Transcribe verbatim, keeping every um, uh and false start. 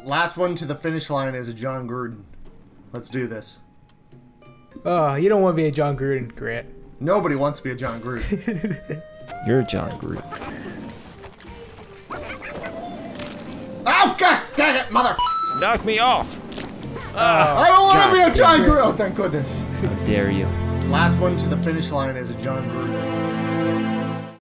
Last one to the finish line is a Jon Gruden. Let's do this. Oh, you don't want to be a Jon Gruden, Grant. Nobody wants to be a Jon Gruden. You're Jon Gruden. Oh gosh dang it, mother! Knock me off! Oh, I don't want to be a Jon Gruden. Oh, thank goodness. How dare you? Last one to the finish line is a Jon Gruden.